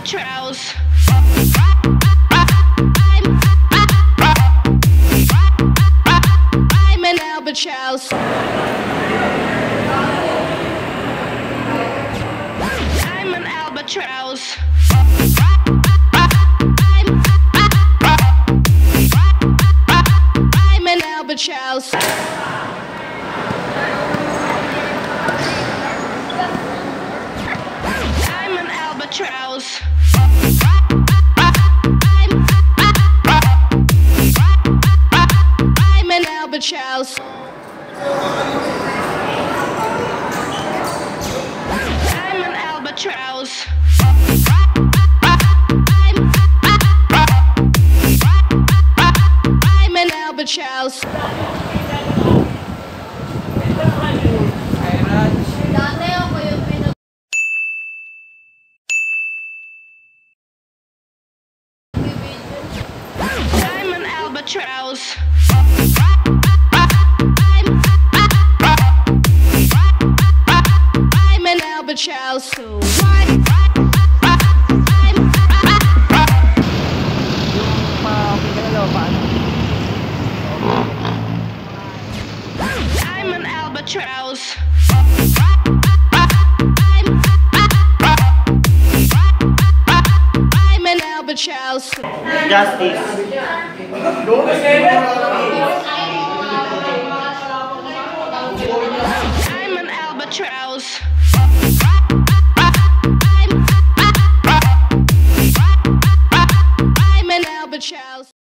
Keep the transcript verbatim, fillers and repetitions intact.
albatross. I'm an albatross. I'm an albatross. I'm an albatross. I'm an albatross. I'm an albatross. I'm an albatross. I'm an albatross. I'm an albatross. I'm an albatross. I'm an albatross. I'm an albatross. Justice. I'm an albatross.